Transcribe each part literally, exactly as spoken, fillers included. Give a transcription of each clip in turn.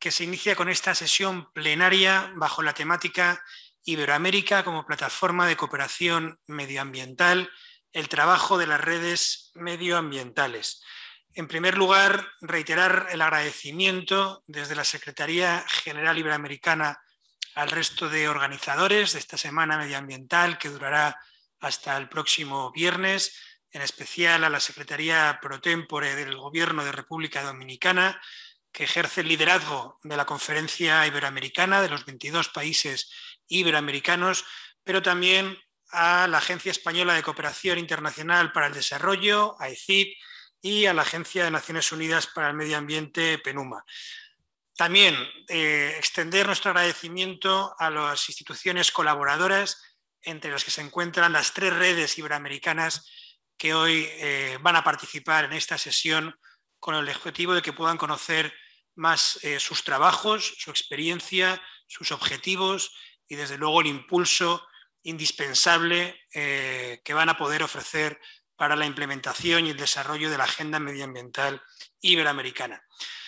que se inicia con esta sesión plenaria bajo la temática Iberoamérica como plataforma de cooperación medioambiental, el trabajo de las redes medioambientales. En primer lugar, reiterar el agradecimiento desde la Secretaría General Iberoamericana al resto de organizadores de esta semana medioambiental que durará hasta el próximo viernes, en especial a la Secretaría Pro Tempore del Gobierno de República Dominicana, que ejerce el liderazgo de la Conferencia Iberoamericana de los veintidós países iberoamericanos, pero también a la Agencia Española de Cooperación Internacional para el Desarrollo, A E C I D, y a la Agencia de Naciones Unidas para el Medio Ambiente, PENUMA. También eh, extender nuestro agradecimiento a las instituciones colaboradoras, entre las que se encuentran las tres redes iberoamericanas que hoy eh, van a participar en esta sesión con el objetivo de que puedan conocer más eh, sus trabajos, su experiencia, sus objetivos y desde luego el impulso indispensable eh, que van a poder ofrecer para la implementación y el desarrollo de la agenda medioambiental iberoamericana.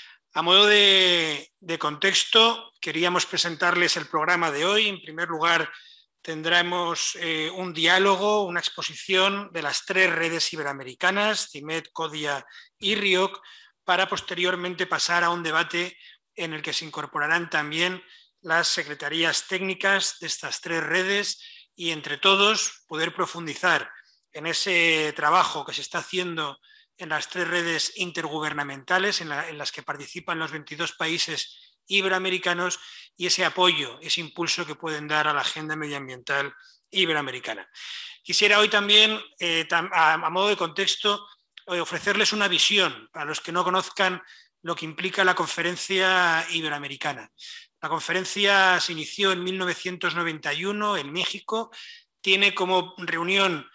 A modo de, de contexto, queríamos presentarles el programa de hoy. En primer lugar, tendremos eh, un diálogo, una exposición de las tres redes iberoamericanas, CIMED, CODIA y RIOC, para posteriormente pasar a un debate en el que se incorporarán también las secretarías técnicas de estas tres redes y entre todos poder profundizar en ese trabajo que se está haciendo en las tres redes intergubernamentales en, la, en las que participan los veintidós países iberoamericanos y ese apoyo, ese impulso que pueden dar a la agenda medioambiental iberoamericana. Quisiera hoy también, eh, a, a modo de contexto, ofrecerles una visión para los que no conozcan lo que implica la Conferencia Iberoamericana. La conferencia se inició en mil novecientos noventa y uno en México, tiene como reunión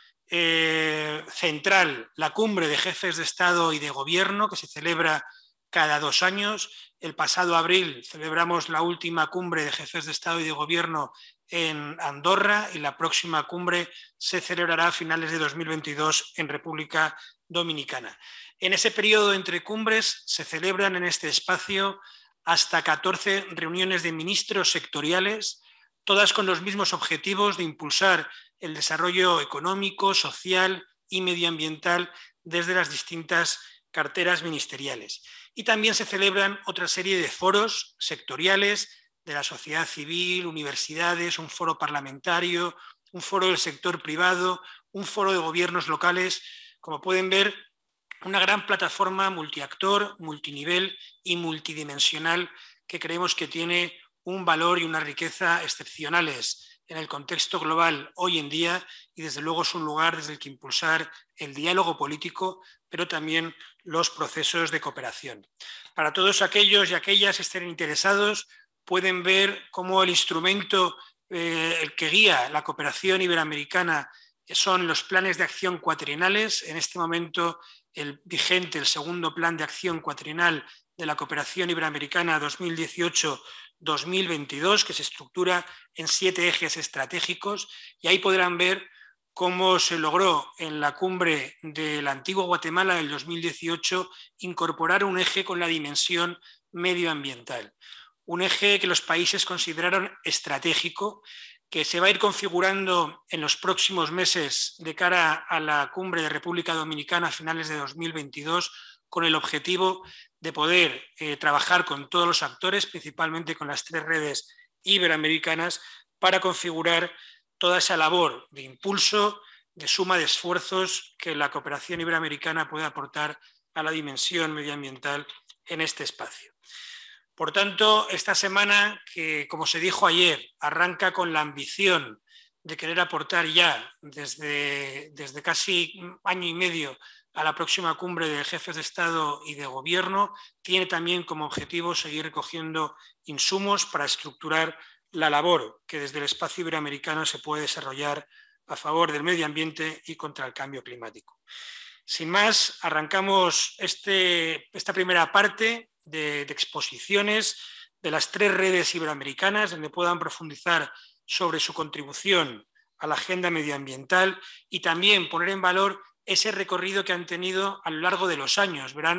eh, central la cumbre de jefes de Estado y de Gobierno que se celebra cada dos años. El pasado abril celebramos la última cumbre de jefes de Estado y de Gobierno en Andorra y la próxima cumbre se celebrará a finales de dos mil veintidós en República Dominicana. En ese periodo entre cumbres se celebran en este espacio hasta catorce reuniones de ministros sectoriales, todas con los mismos objetivos de impulsar el desarrollo económico, social y medioambiental desde las distintas carteras ministeriales. Y también se celebran otra serie de foros sectoriales de la sociedad civil, universidades, un foro parlamentario, un foro del sector privado, un foro de gobiernos locales. Como pueden ver, una gran plataforma multiactor, multinivel y multidimensional que creemos que tiene un valor y una riqueza excepcionales en el contexto global hoy en día y desde luego es un lugar desde el que impulsar el diálogo político, pero también los procesos de cooperación. Para todos aquellos y aquellas que estén interesados, pueden ver cómo el instrumento eh, el que guía la cooperación iberoamericana son los planes de acción cuatrienales. En este momento el vigente, el segundo plan de acción cuatrienal de la cooperación iberoamericana dos mil dieciocho dos mil veintidós, que se estructura en siete ejes estratégicos, y ahí podrán ver cómo se logró en la cumbre de la antigua Guatemala del dos mil dieciocho incorporar un eje con la dimensión medioambiental. Un eje que los países consideraron estratégico, que se va a ir configurando en los próximos meses de cara a la cumbre de República Dominicana a finales de dos mil veintidós, con el objetivo de poder eh, trabajar con todos los actores, principalmente con las tres redes iberoamericanas, para configurar toda esa labor de impulso, de suma de esfuerzos que la cooperación iberoamericana puede aportar a la dimensión medioambiental en este espacio. Por tanto, esta semana, que como se dijo ayer, arranca con la ambición de querer aportar ya desde, desde casi año y medio a la próxima cumbre de jefes de Estado y de Gobierno, tiene también como objetivo seguir recogiendo insumos para estructurar la labor que desde el espacio iberoamericano se puede desarrollar a favor del medio ambiente y contra el cambio climático. Sin más, arrancamos este, esta primera parte de, de exposiciones de las tres redes iberoamericanas, donde puedan profundizar sobre su contribución a la agenda medioambiental y también poner en valor ese recorrido que han tenido a lo largo de los años. Verán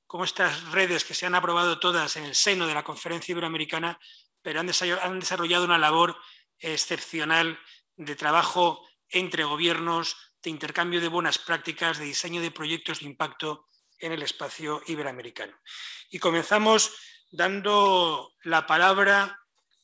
cómo estas redes que se han aprobado todas en el seno de la Conferencia Iberoamericana, pero han desarrollado una labor excepcional de trabajo entre gobiernos, de intercambio de buenas prácticas, de diseño de proyectos de impacto en el espacio iberoamericano. Y comenzamos dando la palabra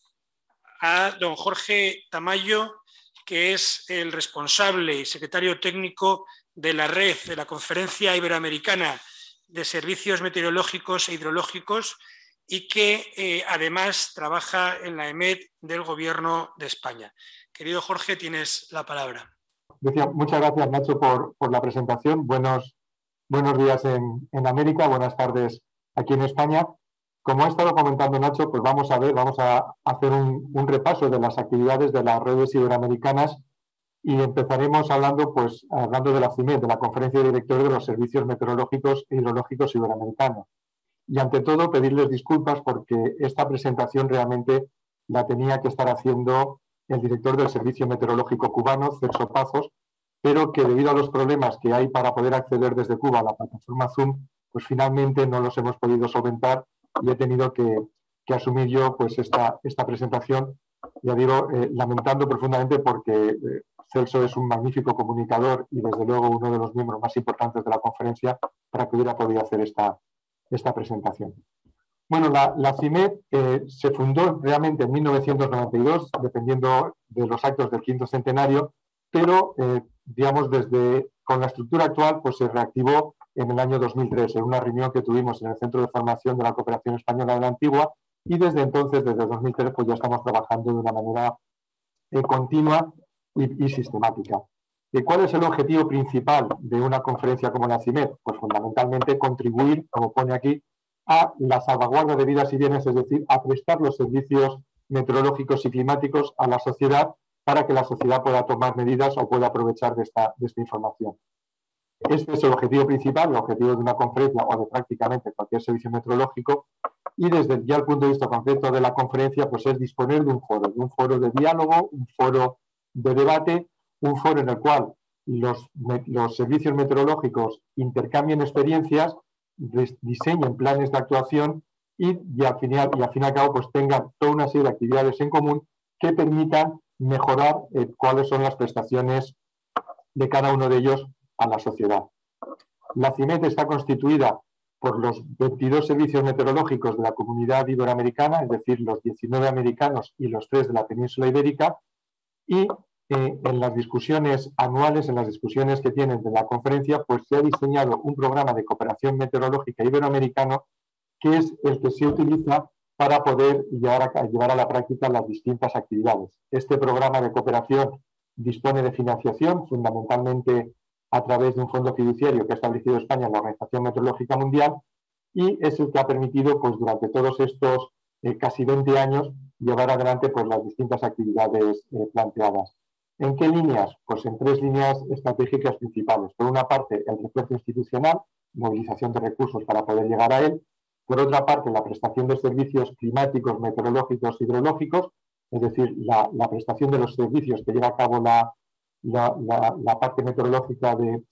a don Jorge Tamayo, que es el responsable y secretario técnico de la red de la Conferencia Iberoamericana de Servicios Meteorológicos e Hidrológicos y que eh, además trabaja en la E M E D del Gobierno de España. Querido Jorge, tienes la palabra. Muchas gracias, Nacho, por, por la presentación. Buenos, buenos días en, en América, buenas tardes aquí en España. Como ha estado comentando Nacho, pues vamos a ver, vamos a hacer un, un repaso de las actividades de las redes iberoamericanas y empezaremos hablando, pues, hablando de la C I M E D, de la Conferencia de Directores de los Servicios Meteorológicos e Hidrológicos Iberoamericanos. Y ante todo, pedirles disculpas porque esta presentación realmente la tenía que estar haciendo el director del Servicio Meteorológico Cubano, Celso Pazos, pero que debido a los problemas que hay para poder acceder desde Cuba a la plataforma Zoom, pues finalmente no los hemos podido solventar y he tenido que, que asumir yo pues esta, esta presentación, ya digo, eh, lamentando profundamente porque eh, Celso es un magnífico comunicador y desde luego uno de los miembros más importantes de la conferencia para que hubiera podido hacer esta, esta presentación. Bueno, la, la C I M E D eh, se fundó realmente en mil novecientos noventa y dos, dependiendo de los actos del quinto centenario, pero, eh, digamos, desde con la estructura actual, pues se reactivó en el año dos mil tres, en una reunión que tuvimos en el Centro de Formación de la Cooperación Española de la Antigua, y desde entonces, desde dos mil tres, pues ya estamos trabajando de una manera eh, continua y, y sistemática. ¿Y cuál es el objetivo principal de una conferencia como la C I M E D? Pues fundamentalmente contribuir, como pone aquí, a la salvaguarda de vidas y bienes, es decir, a prestar los servicios meteorológicos y climáticos a la sociedad para que la sociedad pueda tomar medidas o pueda aprovechar de esta, de esta información. Este es el objetivo principal, el objetivo de una conferencia o de prácticamente cualquier servicio meteorológico, y desde ya el punto de vista concreto de la conferencia, pues es disponer de un foro, de un foro de diálogo, un foro de debate, un foro en el cual los, los servicios meteorológicos intercambien experiencias, diseñen planes de actuación y, y, al final, y al fin y al cabo pues tengan toda una serie de actividades en común que permitan mejorar eh, cuáles son las prestaciones de cada uno de ellos a la sociedad. La C I M E D está constituida por los veintidós servicios meteorológicos de la Comunidad Iberoamericana, es decir, los diecinueve americanos y los tres de la península ibérica, y eh, en las discusiones anuales, en las discusiones que tienen de la conferencia, pues se ha diseñado un programa de cooperación meteorológica iberoamericano que es el que se utiliza para poder llevar a, llevar a la práctica las distintas actividades. Este programa de cooperación dispone de financiación, fundamentalmente a través de un fondo fiduciario que ha establecido España en la Organización Meteorológica Mundial, y es el que ha permitido, pues, durante todos estos eh, casi veinte años, llevar adelante pues, las distintas actividades eh, planteadas. ¿En qué líneas? Pues en tres líneas estratégicas principales. Por una parte, el refuerzo institucional, movilización de recursos para poder llegar a él. Por otra parte, la prestación de servicios climáticos, meteorológicos, hidrológicos, es decir, la, la prestación de los servicios que lleva a cabo la, la, la, la parte meteorológica de,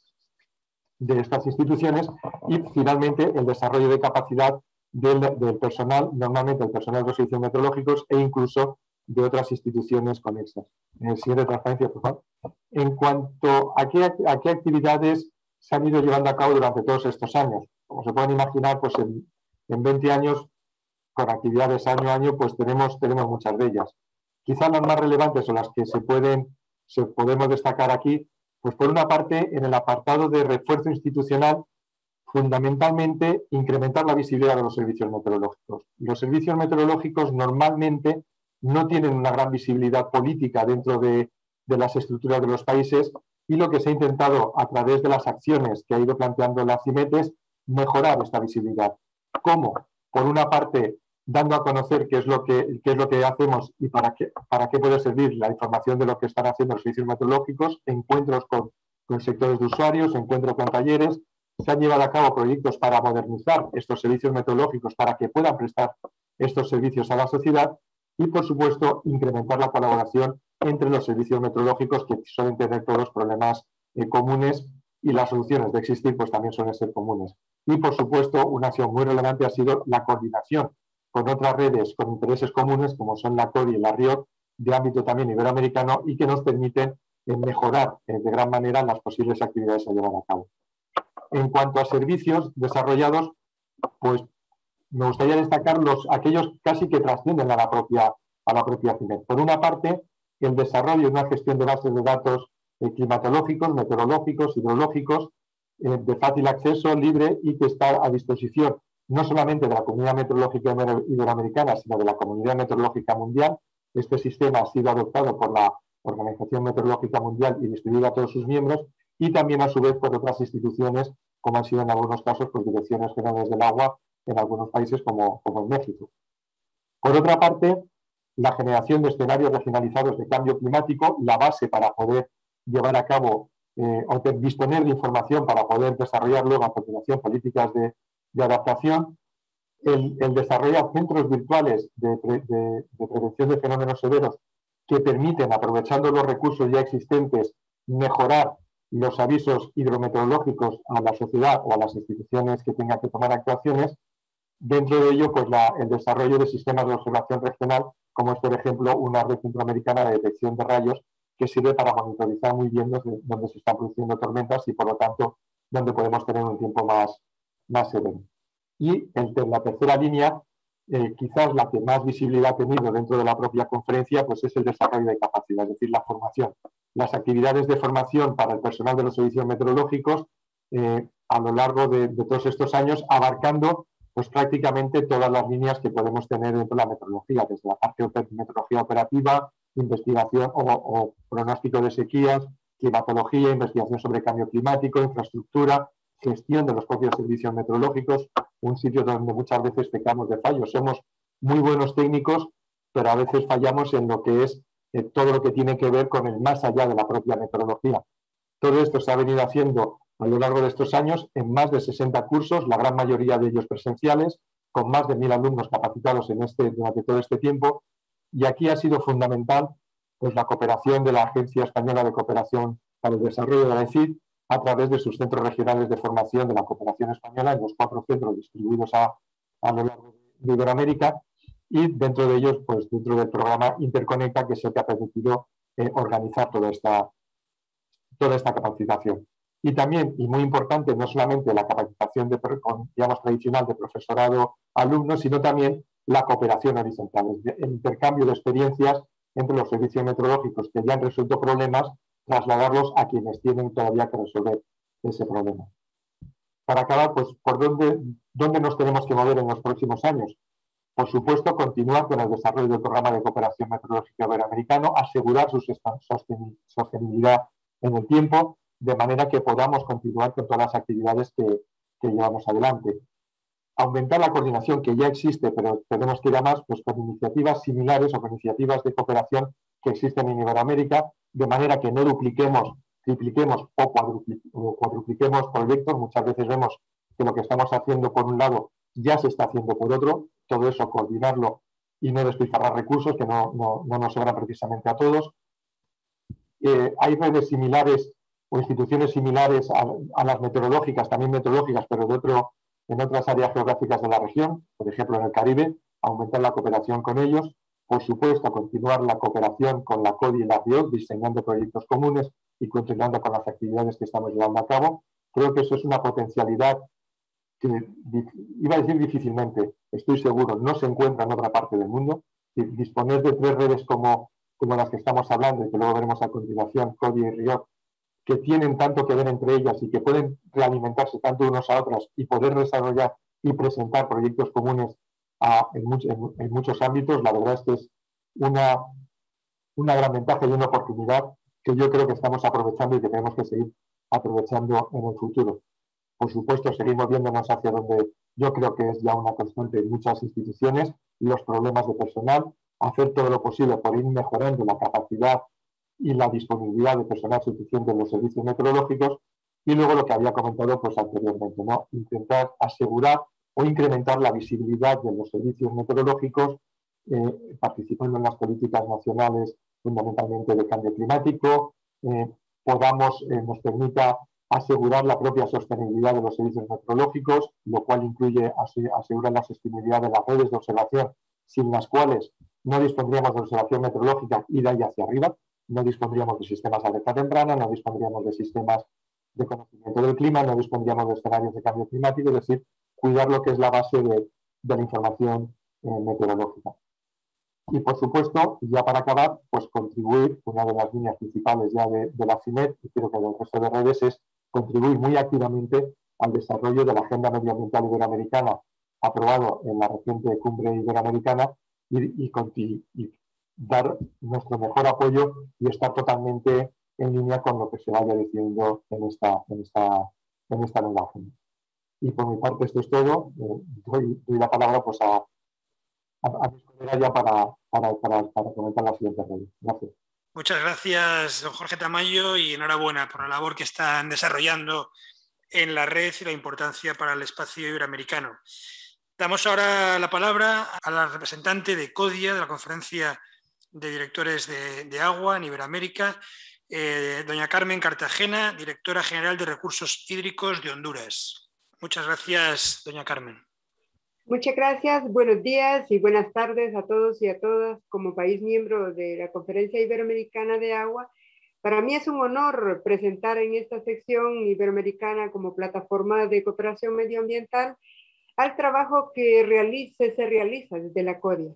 de estas instituciones. Y finalmente, el desarrollo de capacidad del, del personal, normalmente el personal de los servicios meteorológicos e incluso de otras instituciones conexas. En el siguiente transparencia, por favor. En cuanto a qué, a qué actividades se han ido llevando a cabo durante todos estos años. Como se pueden imaginar, pues en, en veinte años, con actividades año a año, pues tenemos, tenemos muchas de ellas. Quizás las más relevantes o las que se pueden, se podemos destacar aquí, pues por una parte, en el apartado de refuerzo institucional, fundamentalmente incrementar la visibilidad de los servicios meteorológicos. Los servicios meteorológicos normalmente no tienen una gran visibilidad política dentro de, de las estructuras de los países, y lo que se ha intentado a través de las acciones que ha ido planteando la C I M E D es mejorar esta visibilidad. ¿Cómo? Por una parte, dando a conocer qué es lo que, qué es lo que hacemos y para qué, para qué puede servir la información de lo que están haciendo los servicios meteorológicos, encuentros con, con sectores de usuarios, encuentros con talleres. Se han llevado a cabo proyectos para modernizar estos servicios meteorológicos para que puedan prestar estos servicios a la sociedad y, por supuesto, incrementar la colaboración entre los servicios meteorológicos, que suelen tener todos problemas eh, comunes, y las soluciones de existir pues también suelen ser comunes. Y, por supuesto, una acción muy relevante ha sido la coordinación con otras redes con intereses comunes, como son la CODI y la RIOC, de ámbito también iberoamericano, y que nos permiten eh, mejorar eh, de gran manera las posibles actividades a llevar a cabo. En cuanto a servicios desarrollados, pues me gustaría destacar los, aquellos casi que trascienden a la propia, a la propia CIMED. Por una parte, el desarrollo de una gestión de bases de datos eh, climatológicos, meteorológicos, hidrológicos, eh, de fácil acceso, libre y que está a disposición no solamente de la Comunidad Meteorológica Iberoamericana, sino de la Comunidad Meteorológica Mundial. Este sistema ha sido adoptado por la Organización Meteorológica Mundial y distribuido a todos sus miembros, y también a su vez por otras instituciones, como han sido en algunos casos pues, direcciones generales del agua en algunos países como, como en México. Por otra parte, la generación de escenarios regionalizados de cambio climático, la base para poder llevar a cabo eh, o disponer de información para poder desarrollar luego a continuación políticas de, de adaptación, el, el desarrollar centros virtuales de, de, de prevención de fenómenos severos que permiten, aprovechando los recursos ya existentes, mejorar los avisos hidrometeorológicos a la sociedad o a las instituciones que tengan que tomar actuaciones. Dentro de ello, pues la, el desarrollo de sistemas de observación regional, como es, por ejemplo, una red centroamericana de detección de rayos que sirve para monitorizar muy bien desde donde se están produciendo tormentas y, por lo tanto, donde podemos tener un tiempo más, más sereno. Y el, la tercera línea, eh, quizás la que más visibilidad ha tenido dentro de la propia conferencia, pues es el desarrollo de capacidad, es decir, la formación. Las actividades de formación para el personal de los servicios meteorológicos eh, a lo largo de, de todos estos años, abarcando pues prácticamente todas las líneas que podemos tener dentro de la meteorología, desde la parte de meteorología operativa, investigación o, o pronóstico de sequías, climatología, investigación sobre cambio climático, infraestructura, gestión de los propios servicios meteorológicos, un sitio donde muchas veces pecamos de fallos. Somos muy buenos técnicos, pero a veces fallamos en lo que es eh, todo lo que tiene que ver con el más allá de la propia meteorología. Todo esto se ha venido haciendo a lo largo de estos años en más de sesenta cursos, la gran mayoría de ellos presenciales, con más de mil alumnos capacitados en este, durante todo este tiempo. Y aquí ha sido fundamental pues, la cooperación de la Agencia Española de Cooperación para el Desarrollo de la E C I D a través de sus centros regionales de formación de la cooperación española, en los cuatro centros distribuidos a, a lo largo de Iberoamérica, y dentro de ellos, pues dentro del programa Interconecta, que es el que ha permitido eh, organizar toda esta, toda esta capacitación. Y también, y muy importante, no solamente la capacitación de, digamos, tradicional de profesorado-alumno, sino también la cooperación horizontal, el intercambio de experiencias entre los servicios meteorológicos que ya han resuelto problemas, trasladarlos a quienes tienen todavía que resolver ese problema. Para acabar, pues, ¿por dónde, dónde nos tenemos que mover en los próximos años? Por supuesto, continuar con el desarrollo del programa de cooperación meteorológica iberoamericano, asegurar su sostenibilidad en el tiempo, de manera que podamos continuar con todas las actividades que, que llevamos adelante. Aumentar la coordinación que ya existe, pero tenemos que ir a más, pues con iniciativas similares o con iniciativas de cooperación que existen en Iberoamérica, de manera que no dupliquemos, tripliquemos o cuadrupliquemos proyectos. Muchas veces vemos que lo que estamos haciendo por un lado ya se está haciendo por otro, todo eso coordinarlo y no despilfarrar recursos que no, no, no nos sobran precisamente a todos. Eh, hay redes similares o instituciones similares a, a las meteorológicas, también meteorológicas, pero de otro, en otras áreas geográficas de la región, por ejemplo en el Caribe, aumentar la cooperación con ellos. Por supuesto, continuar la cooperación con la CODI y la RIOC, diseñando proyectos comunes y continuando con las actividades que estamos llevando a cabo. Creo que eso es una potencialidad que, iba a decir difícilmente, estoy seguro, no se encuentra en otra parte del mundo. Disponer de tres redes como, como las que estamos hablando y que luego veremos a continuación, CODI y RIOC, que tienen tanto que ver entre ellas y que pueden realimentarse tanto unos a otras y poder desarrollar y presentar proyectos comunes a, en, much, en, en muchos ámbitos, la verdad es que es una, una gran ventaja y una oportunidad que yo creo que estamos aprovechando y que tenemos que seguir aprovechando en el futuro. Por supuesto, seguimos viéndonos hacia donde yo creo que es ya una constante en muchas instituciones, los problemas de personal, hacer todo lo posible por ir mejorando la capacidad y la disponibilidad de personal suficiente en los servicios meteorológicos, y luego lo que había comentado pues anteriormente, ¿no? Intentar asegurar o incrementar la visibilidad de los servicios meteorológicos, eh, participando en las políticas nacionales fundamentalmente de cambio climático, eh, podamos, eh, nos permita asegurar la propia sostenibilidad de los servicios meteorológicos, lo cual incluye asegurar la sostenibilidad de las redes de observación, sin las cuales no dispondríamos de observación meteorológica y de ahí hacia arriba, no dispondríamos de sistemas de alerta temprana, no dispondríamos de sistemas de conocimiento del clima, no dispondríamos de escenarios de cambio climático, es decir, cuidar lo que es la base de, de la información eh, meteorológica. Y, por supuesto, ya para acabar, pues contribuir, una de las líneas principales ya de, de la CIMED, y creo que del resto de redes, es contribuir muy activamente al desarrollo de la Agenda Medioambiental Iberoamericana, aprobado en la reciente Cumbre Iberoamericana, y, y, y dar nuestro mejor apoyo y estar totalmente en línea con lo que se vaya diciendo en esta, en esta, en esta nueva agenda. Y por mi parte esto es todo. Eh, doy, doy la palabra pues, a, a, a mis colegas ya para, para, para, para comentar la siguiente red. Gracias. Muchas gracias, don Jorge Tamayo, y enhorabuena por la labor que están desarrollando en la red y la importancia para el espacio iberoamericano. Damos ahora la palabra a la representante de CODIA, de la Conferencia de Directores de, de Agua en Iberoamérica, eh, doña Carmen Cartagena, Directora General de Recursos Hídricos de Honduras. Muchas gracias, doña Carmen. Muchas gracias, buenos días y buenas tardes a todos y a todas. Como país miembro de la Conferencia Iberoamericana de Agua, para mí es un honor presentar en esta sección iberoamericana como plataforma de cooperación medioambiental al trabajo que realice, se realiza desde la CODIA.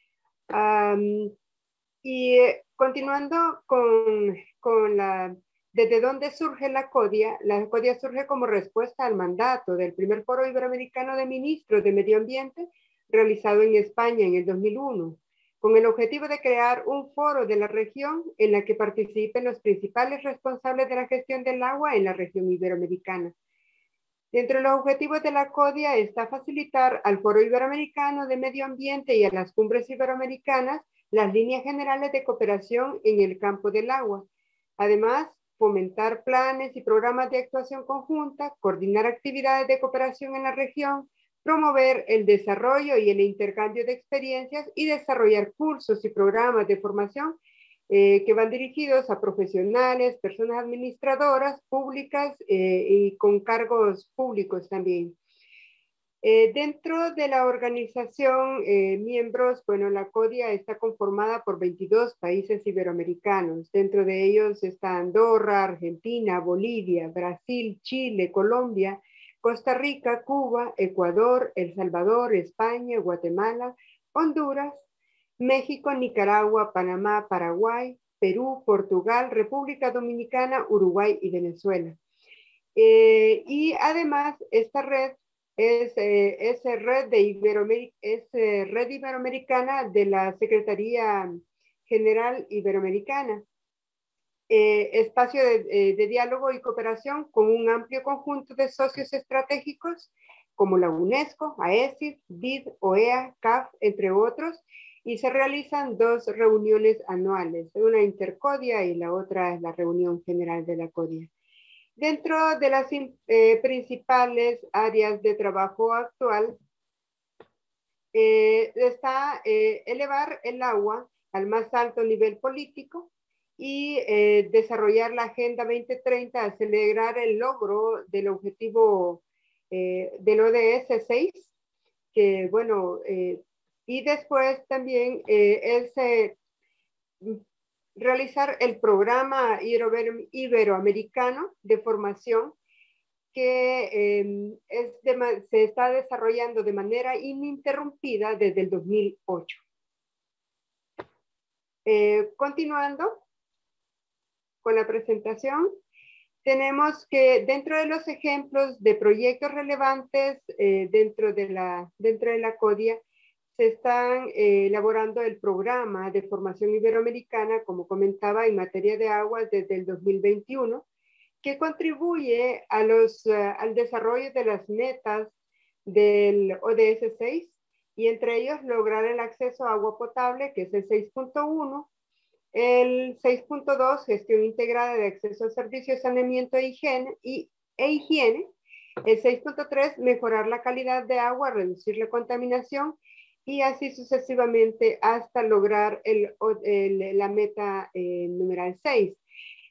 Um, y eh, continuando con, con la... ¿Desde dónde surge la CODIA? La CODIA surge como respuesta al mandato del primer Foro Iberoamericano de Ministros de Medio Ambiente realizado en España en el dos mil uno, con el objetivo de crear un foro de la región en la que participen los principales responsables de la gestión del agua en la región iberoamericana. Dentro de los objetivos de la CODIA está facilitar al Foro Iberoamericano de Medio Ambiente y a las cumbres iberoamericanas las líneas generales de cooperación en el campo del agua. Además, fomentar planes y programas de actuación conjunta, coordinar actividades de cooperación en la región, promover el desarrollo y el intercambio de experiencias y desarrollar cursos y programas de formación eh, que van dirigidos a profesionales, personas administradoras públicas eh, y con cargos públicos también. Eh, dentro de la organización, eh, miembros, bueno, la CODIA está conformada por veintidós países iberoamericanos. Dentro de ellos está Andorra, Argentina, Bolivia, Brasil, Chile, Colombia, Costa Rica, Cuba, Ecuador, El Salvador, España, Guatemala, Honduras, México, Nicaragua, Panamá, Paraguay, Perú, Portugal, República Dominicana, Uruguay y Venezuela. Eh, y además, esta red es, eh, es, red, de Iberoamérica, es eh, red iberoamericana de la Secretaría General Iberoamericana. Eh, espacio de, eh, de diálogo y cooperación con un amplio conjunto de socios estratégicos como la UNESCO, AECID, B I D, O E A, C A F, entre otros, y se realizan dos reuniones anuales, una intercodia y la otra es la reunión general de la CODIA. Dentro de las eh, principales áreas de trabajo actual eh, está eh, elevar el agua al más alto nivel político y eh, desarrollar la Agenda veinte treinta, acelerar el logro del objetivo eh, del O D S seis, que bueno, eh, y después también eh, es eh, realizar el programa iberoamericano de formación que eh, es de, se está desarrollando de manera ininterrumpida desde el dos mil ocho. Eh, continuando con la presentación, tenemos que dentro de los ejemplos de proyectos relevantes eh, dentro, de la, dentro de la CODIA, se están eh, elaborando el programa de formación iberoamericana, como comentaba, en materia de agua desde el dos mil veintiuno, que contribuye a los, uh, al desarrollo de las metas del O D S seis, y entre ellos lograr el acceso a agua potable, que es el seis punto uno, el seis punto dos, gestión integrada de acceso a servicios, saneamiento e higiene, y, e higiene, el seis punto tres, mejorar la calidad de agua, reducir la contaminación, y así sucesivamente hasta lograr el, el, la meta eh, numeral seis.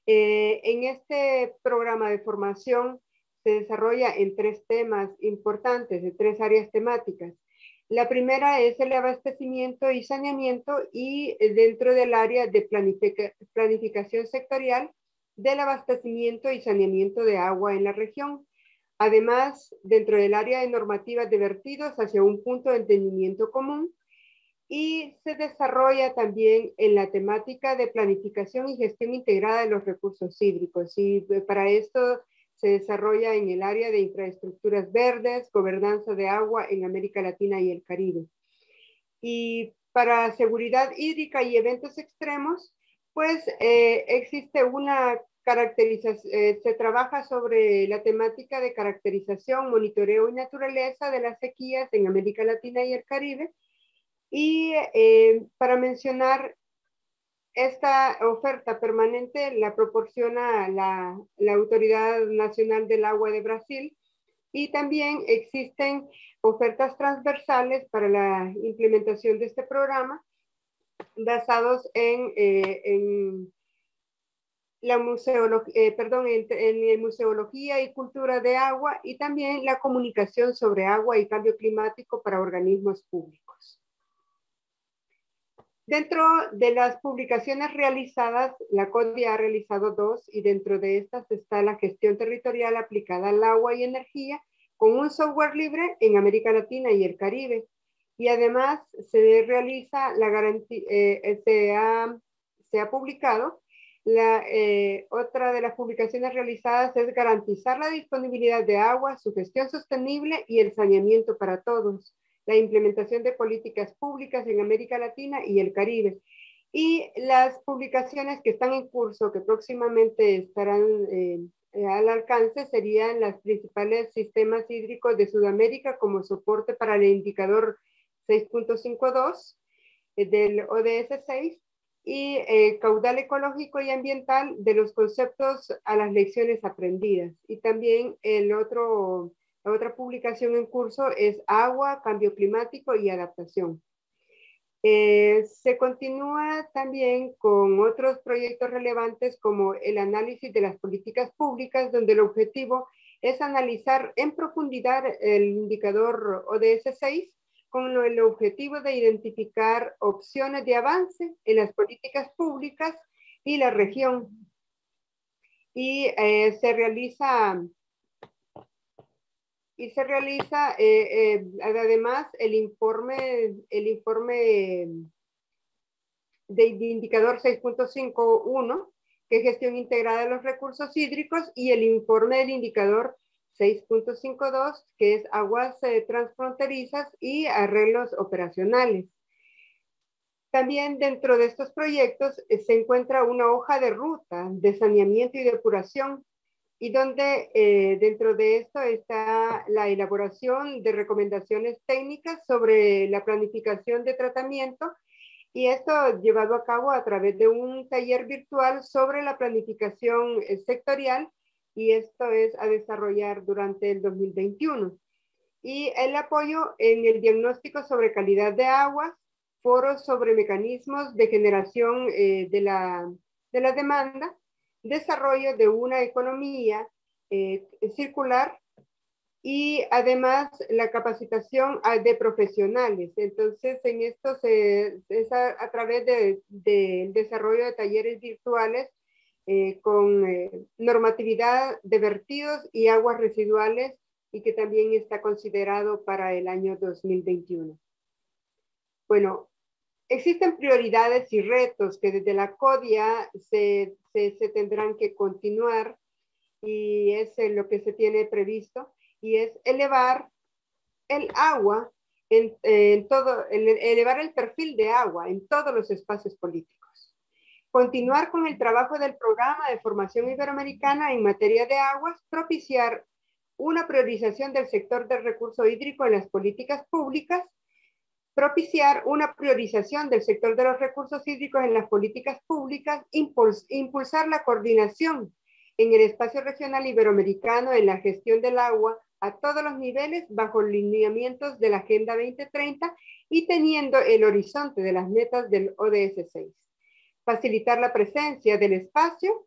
Eh, en este programa de formación se desarrolla en tres temas importantes, de tres áreas temáticas. La primera es el abastecimiento y saneamiento, y dentro del área de planific- planificación sectorial del abastecimiento y saneamiento de agua en la región. Además, dentro del área de normativas de vertidos hacia un punto de entendimiento común, y se desarrolla también en la temática de planificación y gestión integrada de los recursos hídricos. Y para esto se desarrolla en el área de infraestructuras verdes, gobernanza de agua en América Latina y el Caribe. Y para seguridad hídrica y eventos extremos, pues eh, existe una caracterización, eh, se trabaja sobre la temática de caracterización, monitoreo y naturaleza de las sequías en América Latina y el Caribe. Y eh, para mencionar, esta oferta permanente la proporciona la, la Autoridad Nacional del Agua de Brasil, y también existen ofertas transversales para la implementación de este programa basados en, eh, en la museología, eh, perdón, en, en museología y cultura de agua, y también la comunicación sobre agua y cambio climático para organismos públicos. Dentro de las publicaciones realizadas, la CODI ha realizado dos, y dentro de estas está la gestión territorial aplicada al agua y energía con un software libre en América Latina y el Caribe. Y además se realiza la garantía, eh, se, ha, se ha publicado, la, eh, otra de las publicaciones realizadas es garantizar la disponibilidad de agua, su gestión sostenible y el saneamiento para todos, la implementación de políticas públicas en América Latina y el Caribe. Y las publicaciones que están en curso, que próximamente estarán eh, al alcance, serían las principales sistemas hídricos de Sudamérica como soporte para el indicador seis punto cincuenta y dos eh, del O D S seis, y eh, caudal ecológico y ambiental de los conceptos a las lecciones aprendidas. Y también el otro... La otra publicación en curso es Agua, Cambio Climático y Adaptación. Eh, se continúa también con otros proyectos relevantes como el análisis de las políticas públicas, donde el objetivo es analizar en profundidad el indicador O D S seis con el objetivo de identificar opciones de avance en las políticas públicas y la región. Y eh, se realiza... Y se realiza eh, eh, además el informe, el informe de indicador seis punto cincuenta y uno, que es gestión integrada de los recursos hídricos, y el informe del indicador seis punto cincuenta y dos, que es aguas eh, transfronterizas y arreglos operacionales. También dentro de estos proyectos eh, se encuentra una hoja de ruta de saneamiento y depuración, y donde eh, dentro de esto está la elaboración de recomendaciones técnicas sobre la planificación de tratamiento, y esto llevado a cabo a través de un taller virtual sobre la planificación eh, sectorial, y esto es a desarrollar durante el dos mil veintiuno. Y el apoyo en el diagnóstico sobre calidad de aguas, foros sobre mecanismos de generación eh, de, la, de la demanda, desarrollo de una economía eh, circular, y además la capacitación de profesionales. Entonces, en esto se, es a, a través del de, de desarrollo de talleres virtuales eh, con eh, normatividad de vertidos y aguas residuales, y que también está considerado para el año dos mil veintiuno. Bueno, existen prioridades y retos que desde la CODIA se, se, se tendrán que continuar, y es lo que se tiene previsto, y es elevar el agua, en, en todo, elevar el perfil de agua en todos los espacios políticos. Continuar con el trabajo del programa de formación iberoamericana en materia de aguas, propiciar una priorización del sector del recurso hídrico en las políticas públicas, propiciar una priorización del sector de los recursos hídricos en las políticas públicas, impuls, impulsar la coordinación en el espacio regional iberoamericano en la gestión del agua a todos los niveles bajo lineamientos de la Agenda veinte treinta y teniendo el horizonte de las metas del O D S seis. Facilitar la presencia del espacio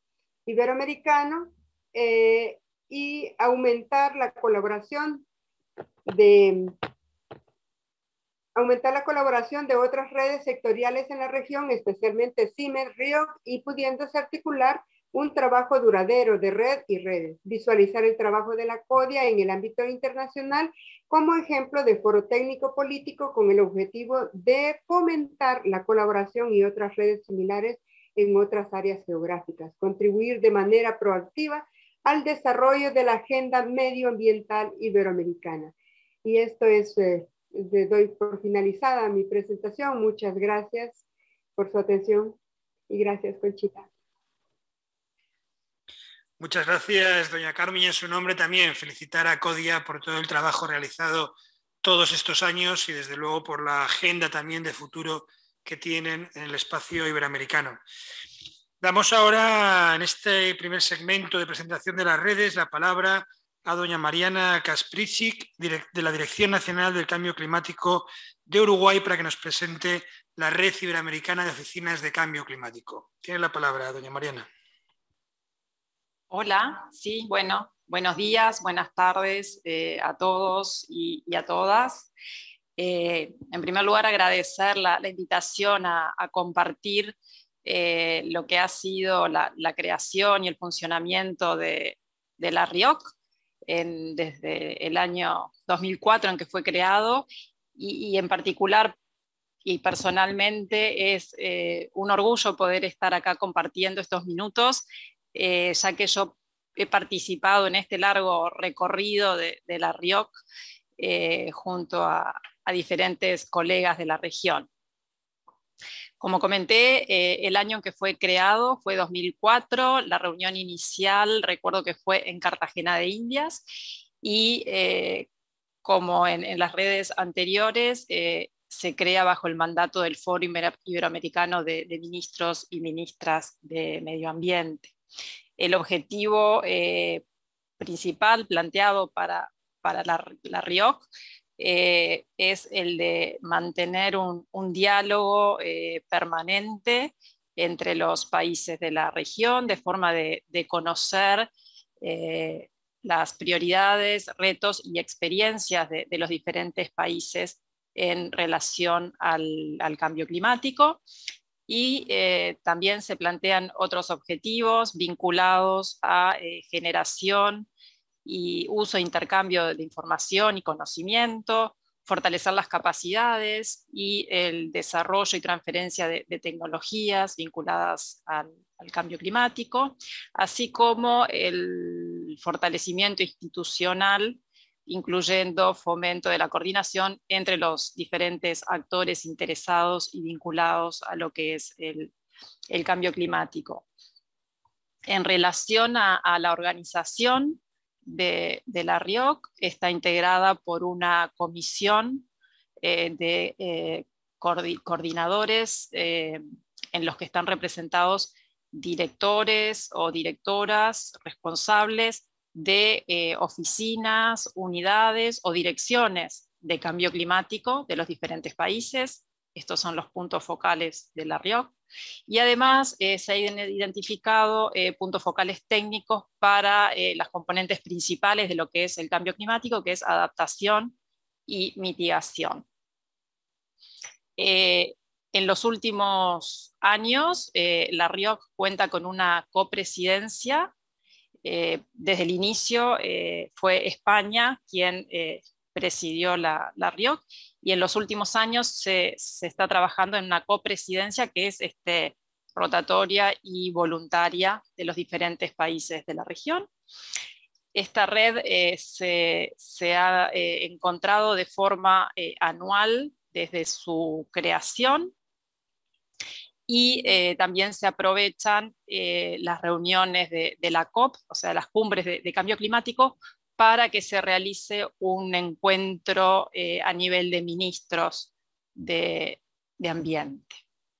iberoamericano eh, y aumentar la colaboración de aumentar la colaboración de otras redes sectoriales en la región, especialmente CIMED, RIOC, y pudiéndose articular un trabajo duradero de red y redes. Visualizar el trabajo de la CODIA en el ámbito internacional como ejemplo de foro técnico político con el objetivo de fomentar la colaboración y otras redes similares en otras áreas geográficas. Contribuir de manera proactiva al desarrollo de la agenda medioambiental iberoamericana. Y esto es... Eh, doy por finalizada mi presentación. Muchas gracias por su atención y gracias, Conchita. Muchas gracias, doña Carmen, y en su nombre también felicitar a CODIA por todo el trabajo realizado todos estos años y desde luego por la agenda también de futuro que tienen en el espacio iberoamericano. Damos ahora, en este primer segmento de presentación de las redes, la palabra a doña Mariana Kasprzyk, de la Dirección Nacional del Cambio Climático de Uruguay, para que nos presente la Red Iberoamericana de Oficinas de Cambio Climático. Tiene la palabra, doña Mariana. Hola, sí, bueno, buenos días, buenas tardes eh, a todos y, y a todas. Eh, en primer lugar, agradecer la, la invitación a, a compartir eh, lo que ha sido la, la creación y el funcionamiento de, de la RIOC. En, desde el año dos mil cuatro en que fue creado y, y en particular y personalmente es eh, un orgullo poder estar acá compartiendo estos minutos, eh, ya que yo he participado en este largo recorrido de, de la RIOC eh, junto a, a diferentes colegas de la región. Como comenté, eh, el año en que fue creado fue dos mil cuatro, la reunión inicial recuerdo que fue en Cartagena de Indias y eh, como en, en las redes anteriores eh, se crea bajo el mandato del Foro Iberoamericano de, de Ministros y Ministras de Medio Ambiente. El objetivo eh, principal planteado para, para la, la RIOC Eh, es el de mantener un, un diálogo eh, permanente entre los países de la región, de forma de, de conocer eh, las prioridades, retos y experiencias de, de los diferentes países en relación al, al cambio climático. Y eh, también se plantean otros objetivos vinculados a eh, generación y uso e intercambio de información y conocimiento, fortalecer las capacidades y el desarrollo y transferencia de, de tecnologías vinculadas al, al cambio climático, así como el fortalecimiento institucional, incluyendo fomento de la coordinación entre los diferentes actores interesados y vinculados a lo que es el, el cambio climático. En relación a, a la organización De, de la RIOC, está integrada por una comisión eh, de eh, coordi coordinadores eh, en los que están representados directores o directoras responsables de eh, oficinas, unidades o direcciones de cambio climático de los diferentes países. Estos son los puntos focales de la RIOC. Y además eh, se han identificado eh, puntos focales técnicos para eh, las componentes principales de lo que es el cambio climático, que es adaptación y mitigación. Eh, en los últimos años, eh, la RIOC cuenta con una copresidencia. Eh, desde el inicio eh, fue España quien eh, presidió la, la RIOC, y en los últimos años se, se está trabajando en una copresidencia que es este, rotatoria y voluntaria de los diferentes países de la región. Esta red eh, se, se ha eh, encontrado de forma eh, anual desde su creación, y eh, también se aprovechan eh, las reuniones de, de la COP, o sea, las cumbres de, de cambio climático, para que se realice un encuentro eh, a nivel de ministros de, de ambiente.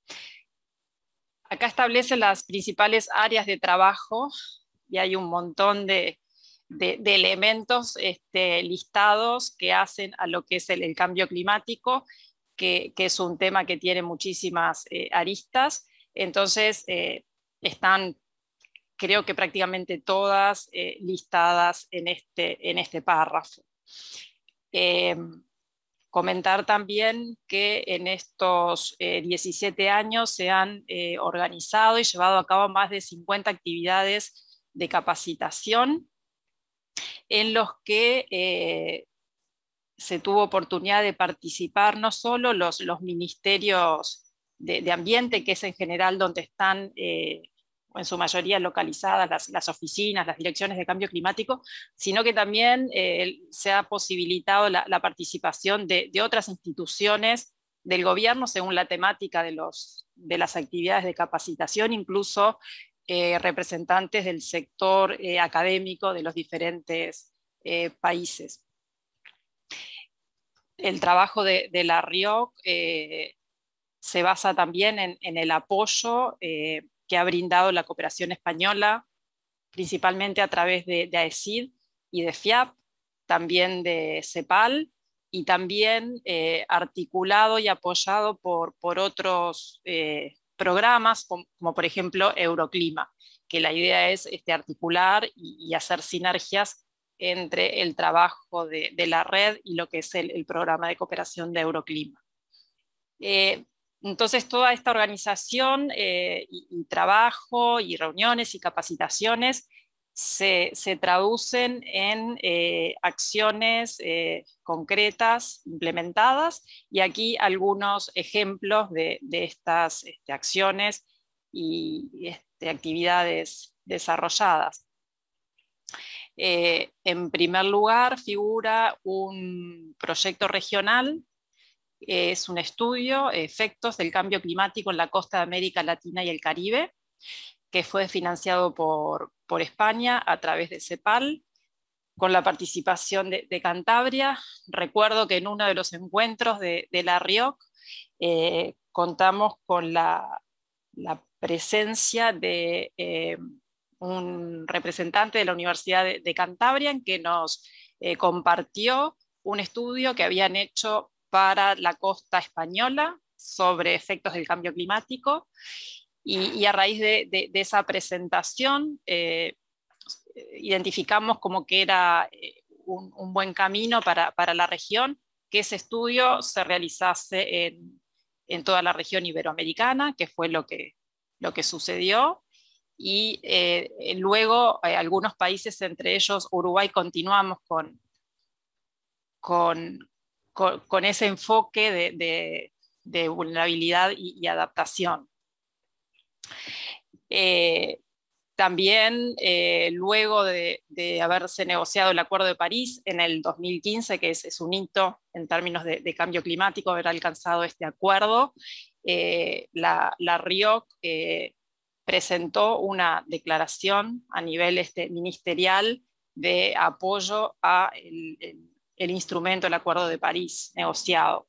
Acá establece las principales áreas de trabajo y hay un montón de, de, de elementos este, listados que hacen a lo que es el, el cambio climático, que, que es un tema que tiene muchísimas eh, aristas. Entonces eh, están creo que prácticamente todas eh, listadas en este, en este párrafo. Eh, comentar también que en estos eh, diecisiete años se han eh, organizado y llevado a cabo más de cincuenta actividades de capacitación en los que eh, se tuvo oportunidad de participar no solo los, los ministerios de, de ambiente, que es en general donde están eh, en su mayoría localizadas las, las oficinas, las direcciones de cambio climático, sino que también eh, se ha posibilitado la, la participación de, de otras instituciones del gobierno según la temática de, los, de las actividades de capacitación, incluso eh, representantes del sector eh, académico de los diferentes eh, países. El trabajo de, de la RIOC eh, se basa también en, en el apoyo eh, que ha brindado la cooperación española, principalmente a través de, de AECID y de FIAP, también de CEPAL, y también eh, articulado y apoyado por, por otros eh, programas, como, como por ejemplo Euroclima, que la idea es este, articular y, y hacer sinergias entre el trabajo de, de la red y lo que es el, el programa de cooperación de Euroclima. Eh, entonces, toda esta organización eh, y, y trabajo y reuniones y capacitaciones se, se traducen en eh, acciones eh, concretas implementadas, y aquí algunos ejemplos de, de estas este, acciones y este, actividades desarrolladas. Eh, en primer lugar, figura un proyecto regional, eh, es un estudio, efectos del cambio climático en la costa de América Latina y el Caribe, que fue financiado por, por España a través de CEPAL, con la participación de, de Cantabria. Recuerdo que en uno de los encuentros de, de la RIOC eh, contamos con la, la presencia de eh, un representante de la Universidad de, de Cantabria, en que nos eh, compartió un estudio que habían hecho para la costa española sobre efectos del cambio climático, y, y a raíz de, de, de esa presentación eh, identificamos como que era eh, un, un buen camino para, para la región que ese estudio se realizase en, en toda la región iberoamericana, que fue lo que, lo que sucedió. Y eh, luego eh, algunos países, entre ellos Uruguay, continuamos con, con, con, con ese enfoque de, de, de vulnerabilidad y, y adaptación. Eh, también eh, luego de, de haberse negociado el Acuerdo de París en el dos mil quince, que es, es un hito en términos de, de cambio climático, haber alcanzado este acuerdo, eh, la, la RIOC eh, presentó una declaración a nivel este, ministerial de apoyo a el, el, el instrumento del Acuerdo de París negociado.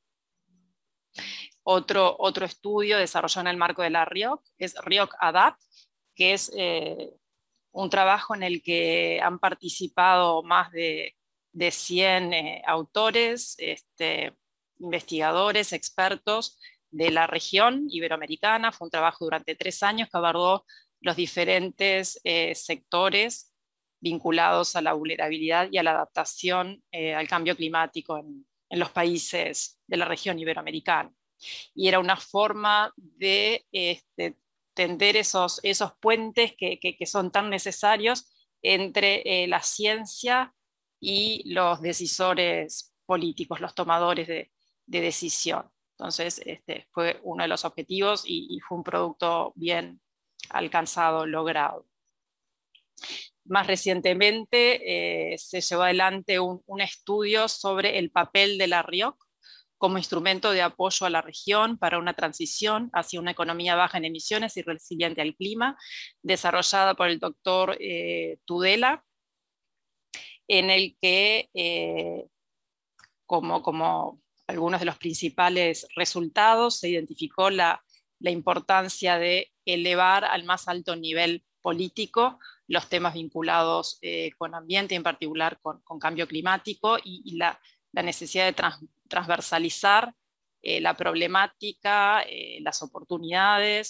Otro, otro estudio desarrollado en el marco de la RIOC es RIOC ADAPT, que es eh, un trabajo en el que han participado más de, de cien eh, autores, este, investigadores, expertos de la región iberoamericana. Fue un trabajo durante tres años que abordó los diferentes eh, sectores vinculados a la vulnerabilidad y a la adaptación eh, al cambio climático en, en los países de la región iberoamericana. Y era una forma de este, tender esos, esos puentes que, que, que son tan necesarios entre eh, la ciencia y los decisores políticos, los tomadores de, de decisión. Entonces, este fue uno de los objetivos y, y fue un producto bien alcanzado, logrado. Más recientemente eh, se llevó adelante un, un estudio sobre el papel de la RIOC como instrumento de apoyo a la región para una transición hacia una economía baja en emisiones y resiliente al clima, desarrollada por el doctor eh, Tudela, en el que, eh, como, como algunos de los principales resultados, se identificó la, la importancia de elevar al más alto nivel político los temas vinculados eh, con ambiente, en particular con, con cambio climático, y, y la, la necesidad de trans, transversalizar eh, la problemática, eh, las oportunidades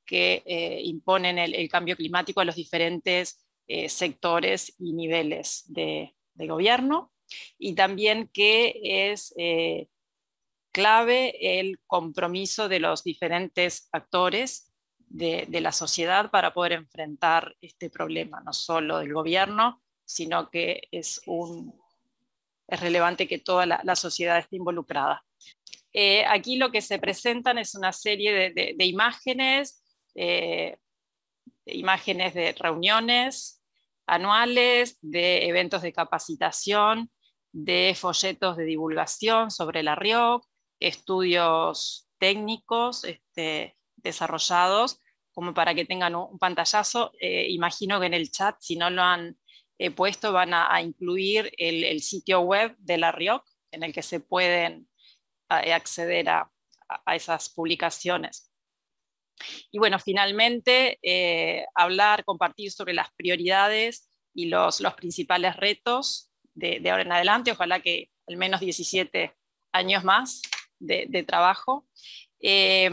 que eh, imponen el, el cambio climático a los diferentes eh, sectores y niveles de, de gobierno, y también que es eh, clave el compromiso de los diferentes actores de, de la sociedad para poder enfrentar este problema, no solo del gobierno, sino que es, un, es relevante que toda la, la sociedad esté involucrada. Eh, aquí lo que se presentan es una serie de, de, de imágenes, eh, de imágenes de reuniones anuales, de eventos de capacitación, de folletos de divulgación sobre la RIOC, estudios técnicos este, desarrollados, como para que tengan un, un pantallazo. Eh, imagino que en el chat, si no lo han eh, puesto, van a, a incluir el, el sitio web de la RIOC, en el que se pueden acceder a, a esas publicaciones. Y bueno, finalmente, eh, hablar, compartir sobre las prioridades y los, los principales retos de, de ahora en adelante, ojalá que al menos diecisiete años más de, de trabajo. Eh,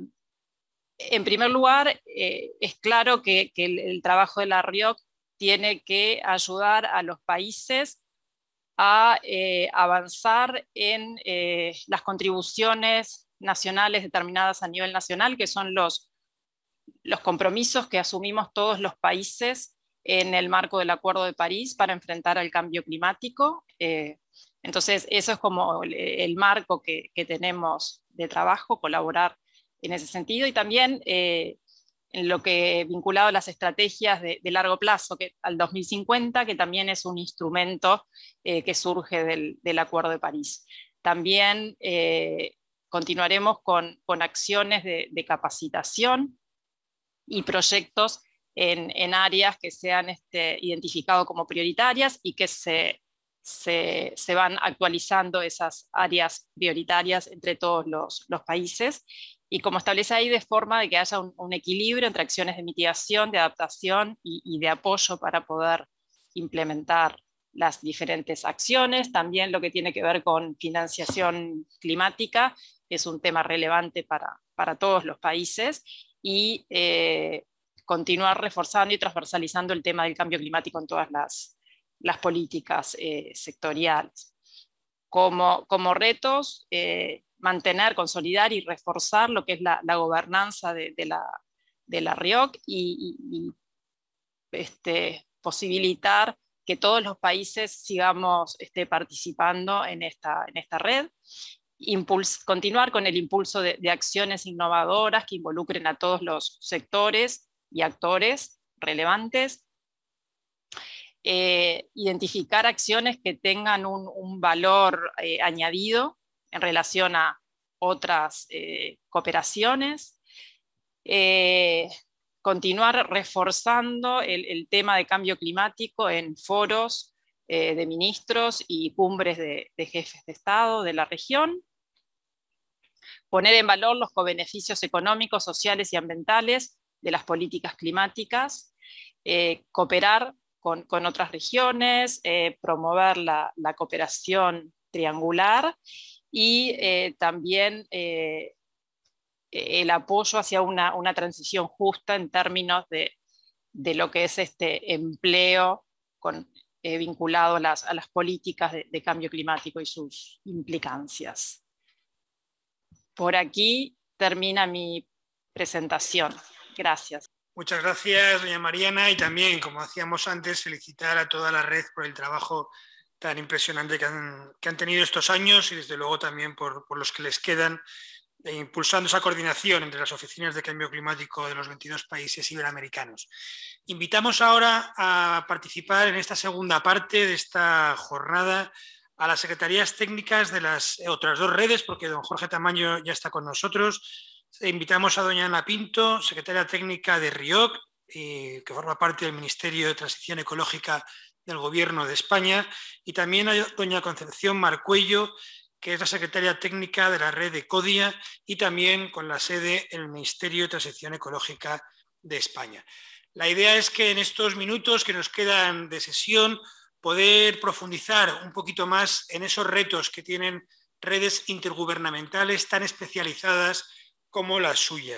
en primer lugar, eh, es claro que, que el, el trabajo de la RIOC tiene que ayudar a los países a eh, avanzar en eh, las contribuciones nacionales determinadas a nivel nacional, que son los, los compromisos que asumimos todos los países en el marco del Acuerdo de París para enfrentar al cambio climático. Eh, entonces, eso es como el, el marco que, que tenemos de trabajo, colaborar en ese sentido, y también eh, en lo que vinculado a las estrategias de, de largo plazo, que, al dos mil cincuenta, que también es un instrumento eh, que surge del, del Acuerdo de París. También eh, continuaremos con, con acciones de, de capacitación y proyectos en, en áreas que se han este, identificado como prioritarias y que se, se, se van actualizando esas áreas prioritarias entre todos los, los países. Y como establece ahí, de forma de que haya un, un equilibrio entre acciones de mitigación, de adaptación y, y de apoyo para poder implementar las diferentes acciones. También lo que tiene que ver con financiación climática es un tema relevante para, para todos los países, y eh, continuar reforzando y transversalizando el tema del cambio climático en todas las, las políticas eh, sectoriales. Como, como retos, eh, mantener, consolidar y reforzar lo que es la, la gobernanza de, de, la, de la RIOC y, y, y este, posibilitar que todos los países sigamos este, participando en esta, en esta red. Impuls, continuar con el impulso de, de acciones innovadoras que involucren a todos los sectores y actores relevantes. Eh, identificar acciones que tengan un, un valor eh, añadido en relación a otras eh, cooperaciones, eh, continuar reforzando el, el tema de cambio climático en foros eh, de ministros y cumbres de, de jefes de Estado de la región, poner en valor los cobeneficios económicos, sociales y ambientales de las políticas climáticas, eh, cooperar con, con otras regiones, eh, promover la, la cooperación triangular, y eh, también eh, el apoyo hacia una, una transición justa en términos de, de lo que es este empleo con, eh, vinculado a las, a las políticas de, de cambio climático y sus implicancias. Por aquí termina mi presentación. Gracias. Muchas gracias, doña Mariana, y también, como hacíamos antes, felicitar a toda la red por el trabajo tan impresionante que han, que han tenido estos años, y desde luego también por, por los que les quedan, eh, impulsando esa coordinación entre las oficinas de cambio climático de los veintidós países iberoamericanos. Invitamos ahora a participar en esta segunda parte de esta jornada a las secretarías técnicas de las otras dos redes, porque don Jorge Tamayo ya está con nosotros. Invitamos a doña Ana Pinto, secretaria técnica de RIOC, eh, que forma parte del Ministerio de Transición Ecológica del Gobierno de España, y también a doña Concepción Marcuello, que es la secretaria técnica de la red de CODIA y también con la sede en el Ministerio de Transición Ecológica de España. La idea es que en estos minutos que nos quedan de sesión poder profundizar un poquito más en esos retos que tienen redes intergubernamentales tan especializadas como las suyas.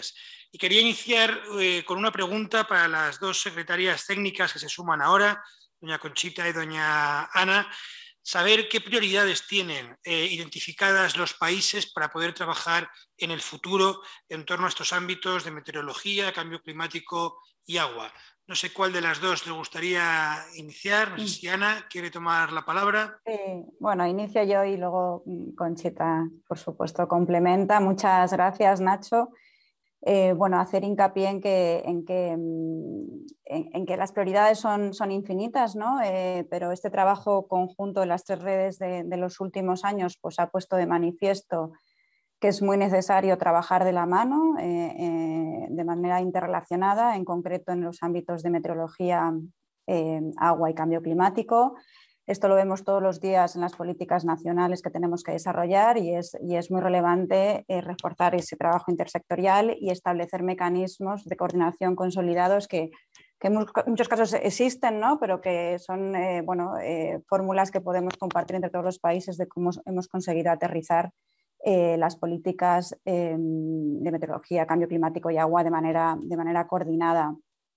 Y quería iniciar eh, con una pregunta para las dos secretarias técnicas que se suman ahora, doña Conchita y doña Ana, saber qué prioridades tienen eh, identificadas los países para poder trabajar en el futuro en torno a estos ámbitos de meteorología, cambio climático y agua. No sé cuál de las dos le gustaría iniciar. No sé si Ana quiere tomar la palabra. Eh, bueno, inicio yo y luego Conchita, por supuesto, complementa. Muchas gracias, Nacho. Eh, bueno, hacer hincapié en que, en que, en, en que las prioridades son, son infinitas, ¿no? Eh, pero este trabajo conjunto de las tres redes de, de los últimos años pues, ha puesto de manifiesto que es muy necesario trabajar de la mano, eh, eh, de manera interrelacionada, en concreto en los ámbitos de meteorología, eh, agua y cambio climático. Esto lo vemos todos los días en las políticas nacionales que tenemos que desarrollar y es, y es muy relevante eh, reforzar ese trabajo intersectorial y establecer mecanismos de coordinación consolidados que, que en muchos casos existen, ¿no? Pero que son eh, bueno, eh, fórmulas que podemos compartir entre todos los países de cómo hemos conseguido aterrizar Eh, las políticas eh, de meteorología, cambio climático y agua de manera, de manera coordinada.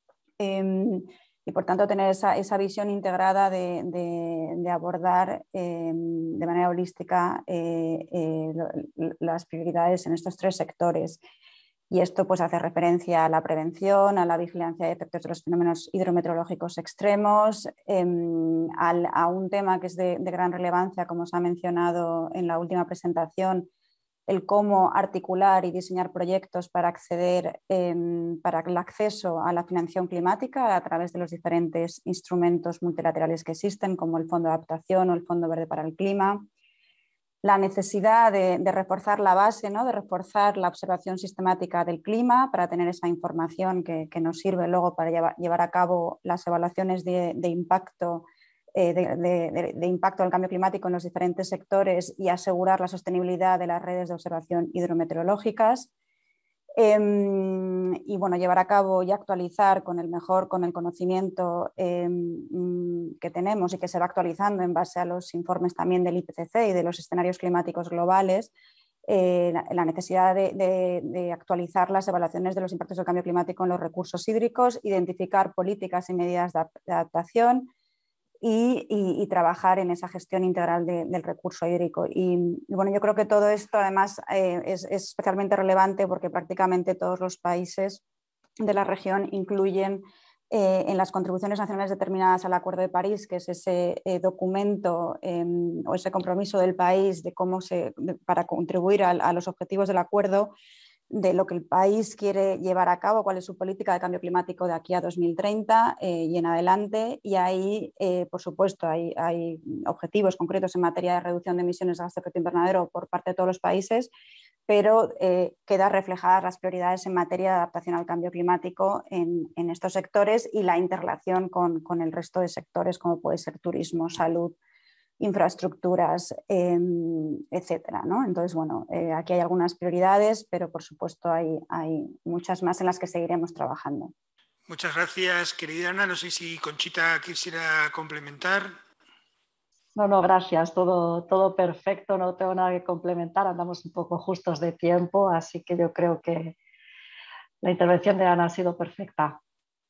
Eh, y por tanto tener esa, esa visión integrada de, de, de abordar eh, de manera holística eh, eh, las prioridades en estos tres sectores. Y esto pues, hace referencia a la prevención, a la vigilancia de efectos de los fenómenos hidrometeorológicos extremos, eh, al, a un tema que es de, de gran relevancia, como se ha mencionado en la última presentación, el cómo articular y diseñar proyectos para acceder, eh, para el acceso a la financiación climática a través de los diferentes instrumentos multilaterales que existen, como el Fondo de Adaptación o el Fondo Verde para el Clima. La necesidad de, de reforzar la base, ¿no? De reforzar la observación sistemática del clima para tener esa información que, que nos sirve luego para llevar, llevar a cabo las evaluaciones de, de impacto eh, de, de, de impacto del cambio climático en los diferentes sectores y asegurar la sostenibilidad de las redes de observación hidrometeorológicas. Eh, y bueno, llevar a cabo y actualizar con el mejor, con el conocimiento eh, que tenemos y que se va actualizando en base a los informes también del I P C C y de los escenarios climáticos globales, eh, la, la necesidad de, de, de actualizar las evaluaciones de los impactos del cambio climático en los recursos hídricos, identificar políticas y medidas de, de adaptación, Y, y, y trabajar en esa gestión integral de, del recurso hídrico. Y, y bueno, yo creo que todo esto además eh, es, es especialmente relevante porque prácticamente todos los países de la región incluyen eh, en las contribuciones nacionales determinadas al Acuerdo de París, que es ese eh, documento eh, o ese compromiso del país de cómo se, de, para contribuir a, a los objetivos del acuerdo, de lo que el país quiere llevar a cabo, cuál es su política de cambio climático de aquí a dos mil treinta eh, y en adelante. Y ahí, eh, por supuesto, hay, hay objetivos concretos en materia de reducción de emisiones de gases de efecto invernadero por parte de todos los países, pero eh, quedan reflejadas las prioridades en materia de adaptación al cambio climático en, en estos sectores y la interrelación con, con el resto de sectores como puede ser turismo, salud, infraestructuras, eh, etcétera, ¿no? Entonces, bueno, eh, aquí hay algunas prioridades, pero por supuesto hay, hay muchas más en las que seguiremos trabajando. Muchas gracias, querida Ana. No sé si Conchita quisiera complementar. No, no, gracias. Todo, todo perfecto, no tengo nada que complementar. Andamos un poco justos de tiempo, así que yo creo que la intervención de Ana ha sido perfecta.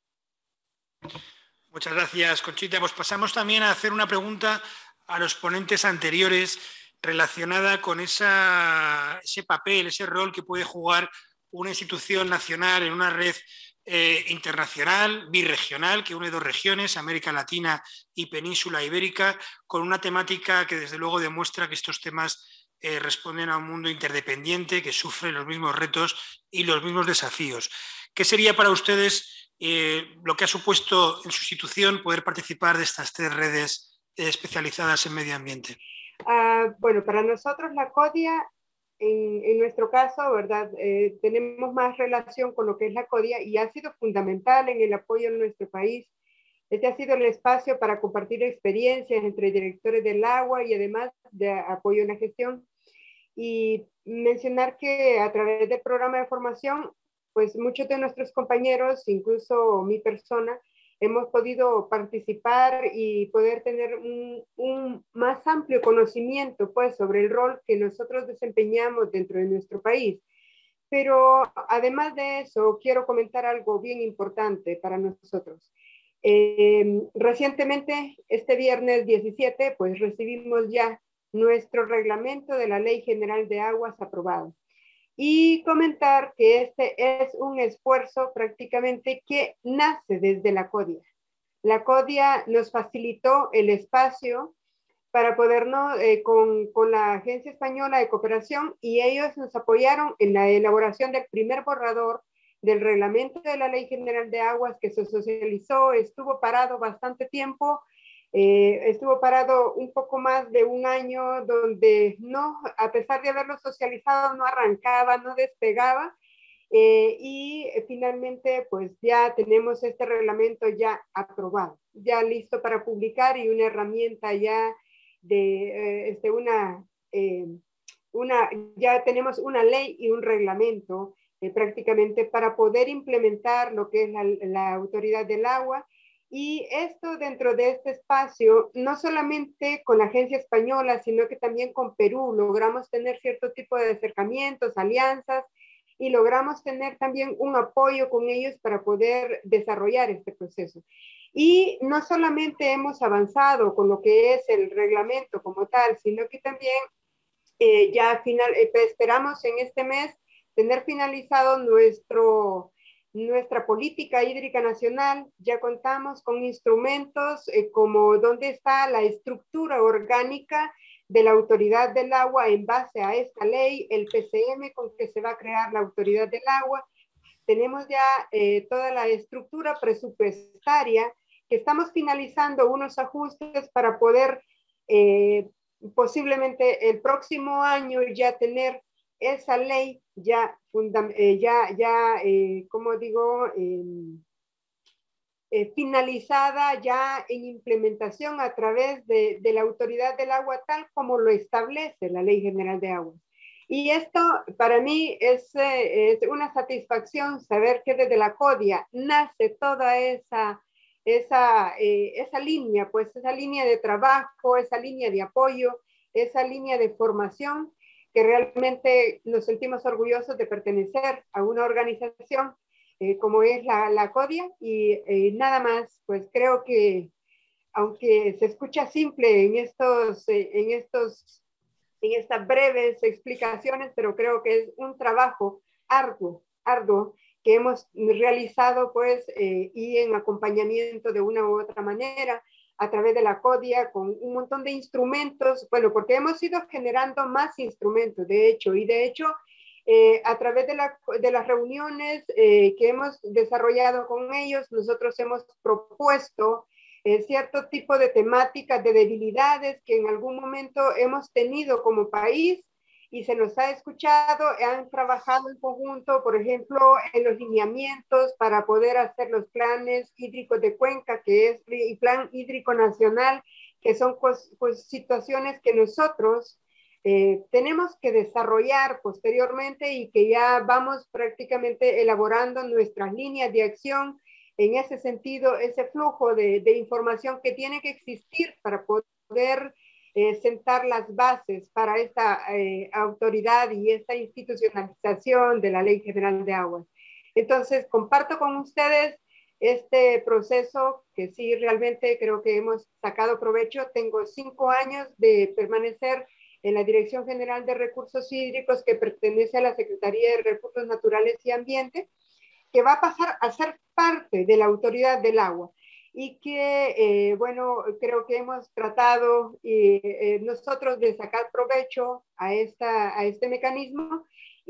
Muchas gracias, Conchita. Pues pasamos también a hacer una pregunta a los ponentes anteriores relacionada con esa, ese papel, ese rol que puede jugar una institución nacional en una red eh, internacional, birregional, que une dos regiones, América Latina y Península Ibérica, con una temática que desde luego demuestra que estos temas eh, responden a un mundo interdependiente que sufre los mismos retos y los mismos desafíos. ¿Qué sería para ustedes eh, lo que ha supuesto en su institución poder participar de estas tres redes especializadas en medio ambiente? Uh, bueno, para nosotros la CODIA, en, en nuestro caso, ¿verdad? Eh, tenemos más relación con lo que es la CODIA y ha sido fundamental en el apoyo en nuestro país. Este ha sido el espacio para compartir experiencias entre directores del agua y además de apoyo en la gestión. Y mencionar que a través del programa de formación, pues muchos de nuestros compañeros, incluso mi persona, hemos podido participar y poder tener un, un más amplio conocimiento pues, sobre el rol que nosotros desempeñamos dentro de nuestro país. pero además de eso, quiero comentar algo bien importante para nosotros. Eh, recientemente, este viernes diecisiete, pues recibimos ya nuestro reglamento de la Ley General de Aguas aprobado. Y comentar que este es un esfuerzo prácticamente que nace desde la CODIA. La CODIA nos facilitó el espacio para podernos, eh, con, con la Agencia Española de Cooperación, y ellos nos apoyaron en la elaboración del primer borrador del reglamento de la Ley General de Aguas, que se socializó, estuvo parado bastante tiempo, eh, estuvo parado un poco más de un año, donde no, a pesar de haberlo socializado, no arrancaba, no despegaba, eh, y eh, finalmente pues ya tenemos este reglamento ya aprobado, ya listo para publicar, y una herramienta ya de eh, este, una, eh, una, ya tenemos una ley y un reglamento eh, prácticamente para poder implementar lo que es la, la autoridad del agua. Y esto dentro de este espacio, no solamente con la agencia española, sino que también con Perú, logramos tener cierto tipo de acercamientos, alianzas, y logramos tener también un apoyo con ellos para poder desarrollar este proceso. Y no solamente hemos avanzado con lo que es el reglamento como tal, sino que también eh, ya final, eh, esperamos en este mes tener finalizado nuestro, nuestra política hídrica nacional. Ya contamos con instrumentos eh, como dónde está la estructura orgánica de la autoridad del agua en base a esta ley, el P C M con que se va a crear la autoridad del agua. Tenemos ya eh, toda la estructura presupuestaria, que estamos finalizando unos ajustes para poder eh, posiblemente el próximo año ya tener esa ley ya, eh, ya, ya eh, como digo, eh, eh, finalizada, ya en implementación a través de, de la autoridad del agua, tal como lo establece la Ley General de Aguas. Y esto para mí es, eh, es una satisfacción saber que desde la CODIA nace toda esa, esa, eh, esa línea, pues esa línea de trabajo, esa línea de apoyo, esa línea de formación, que realmente nos sentimos orgullosos de pertenecer a una organización eh, como es la, la CODIA. Y eh, nada más, pues creo que aunque se escucha simple en estos, eh, en estos en estas breves explicaciones, pero creo que es un trabajo arduo, arduo que hemos realizado pues eh, y en acompañamiento de una u otra manera a través de la CODIA con un montón de instrumentos, bueno, porque hemos ido generando más instrumentos, de hecho, y de hecho eh, a través de, la, de las reuniones eh, que hemos desarrollado con ellos, nosotros hemos propuesto Eh, cierto tipo de temáticas de debilidades que en algún momento hemos tenido como país y se nos ha escuchado, han trabajado en conjunto, por ejemplo, en los lineamientos para poder hacer los planes hídricos de cuenca, que es el Plan Hídrico Nacional, que son pues, pues situaciones que nosotros eh, tenemos que desarrollar posteriormente y que ya vamos prácticamente elaborando nuestras líneas de acción. En ese sentido, ese flujo de, de información que tiene que existir para poder eh, sentar las bases para esta eh, autoridad y esta institucionalización de la Ley General de Aguas. Entonces, comparto con ustedes este proceso que sí, realmente creo que hemos sacado provecho. Tengo cinco años de permanecer en la Dirección General de Recursos Hídricos, que pertenece a la Secretaría de Recursos Naturales y Ambiente, que va a pasar a ser parte de la autoridad del agua y que, eh, bueno, creo que hemos tratado eh, nosotros de sacar provecho a, esta, a este mecanismo,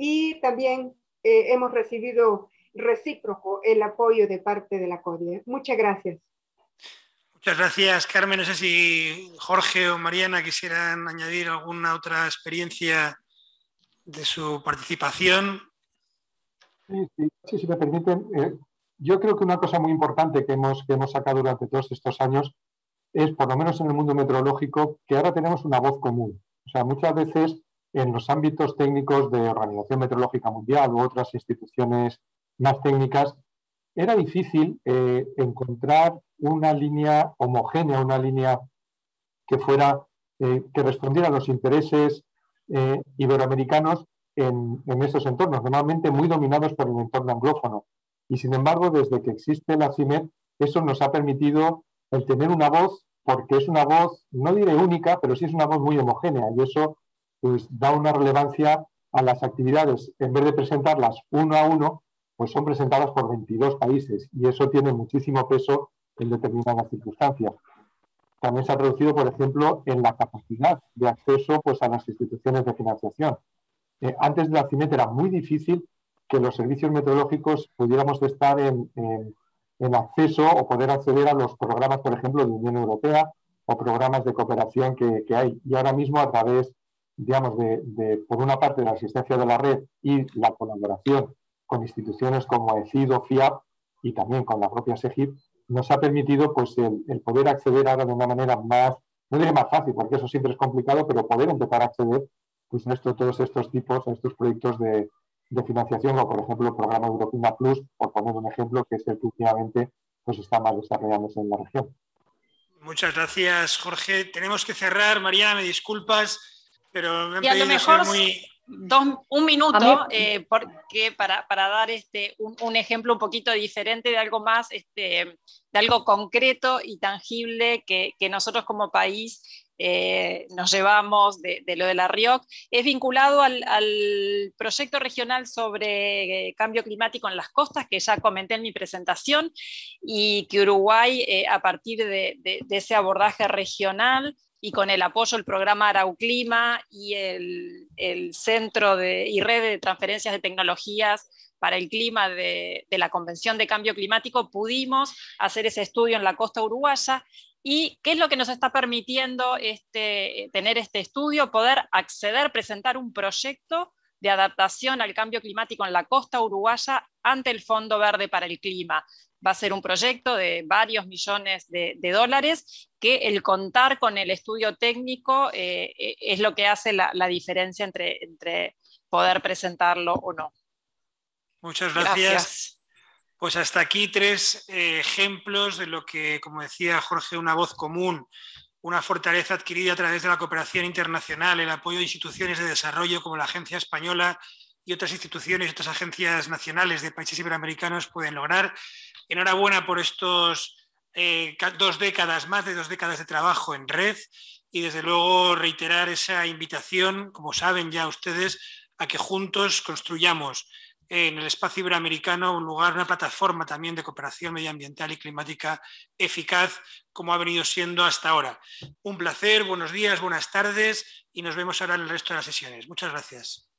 y también eh, hemos recibido recíproco el apoyo de parte de la CODIA. Muchas gracias. Muchas gracias, Carmen. No sé si Jorge o Mariana quisieran añadir alguna otra experiencia de su participación. Sí, sí, sí, si me permiten, eh, yo creo que una cosa muy importante que hemos, que hemos sacado durante todos estos años es, por lo menos en el mundo meteorológico, que ahora tenemos una voz común. O sea, muchas veces en los ámbitos técnicos de Organización Meteorológica Mundial u otras instituciones más técnicas, era difícil eh, encontrar una línea homogénea, una línea que fuera, eh, que respondiera a los intereses eh, iberoamericanos, en, en esos entornos, normalmente muy dominados por el entorno anglófono. Y sin embargo, desde que existe la CIMED, eso nos ha permitido el tener una voz, porque es una voz, no diré única, pero sí es una voz muy homogénea, y eso pues da una relevancia a las actividades. En vez de presentarlas uno a uno, pues son presentadas por veintidós países, y eso tiene muchísimo peso en determinadas circunstancias. También se ha traducido, por ejemplo, en la capacidad de acceso pues, a las instituciones de financiación. Eh, antes de la CIMED era muy difícil que los servicios meteorológicos pudiéramos estar en, en, en acceso o poder acceder a los programas, por ejemplo, de la Unión Europea o programas de cooperación que, que hay. Y ahora mismo, a través, digamos, de, de, por una parte, de la asistencia de la red y la colaboración con instituciones como ECID o FIAP y también con la propia SEGIP, nos ha permitido pues, el, el poder acceder ahora de una manera más, no diré más fácil, porque eso siempre es complicado, pero poder empezar a acceder pues, a esto, todos estos tipos, a estos proyectos de, de financiación, como por ejemplo el programa Europina Plus, por poner un ejemplo, que es el que últimamente pues, está más desarrollándose en la región. Muchas gracias, Jorge. Tenemos que cerrar. Mariana, me disculpas, pero me han y a pedido lo mejor ser muy... Dos, un minuto, eh, porque para, para dar este, un, un ejemplo un poquito diferente de algo más, este, de algo concreto y tangible que, que nosotros como país eh, nos llevamos de, de lo de la RIOC, es vinculado al, al proyecto regional sobre cambio climático en las costas, que ya comenté en mi presentación, y que Uruguay, eh, a partir de, de, de ese abordaje regional, y con el apoyo del programa Arauclima y el, el Centro de, y Red de Transferencias de Tecnologías para el Clima de, de la Convención de Cambio Climático, pudimos hacer ese estudio en la costa uruguaya. ¿Y qué es lo que nos está permitiendo este, tener este estudio? Poder acceder, presentar un proyecto de adaptación al cambio climático en la costa uruguaya ante el Fondo Verde para el Clima. Va a ser un proyecto de varios millones de, de dólares, que el contar con el estudio técnico eh, es lo que hace la, la diferencia entre, entre poder presentarlo o no. Muchas gracias. Gracias. Pues hasta aquí tres eh, ejemplos de lo que, como decía Jorge, una voz común, una fortaleza adquirida a través de la cooperación internacional, el apoyo de instituciones de desarrollo como la Agencia Española y otras instituciones y otras agencias nacionales de países iberoamericanos pueden lograr. Enhorabuena por estos eh, dos décadas, más de dos décadas de trabajo en red, y desde luego reiterar esa invitación, como saben ya ustedes, a que juntos construyamos en el espacio iberoamericano un lugar, una plataforma también de cooperación medioambiental y climática eficaz, como ha venido siendo hasta ahora. Un placer, buenos días, buenas tardes, y nos vemos ahora en el resto de las sesiones. Muchas gracias.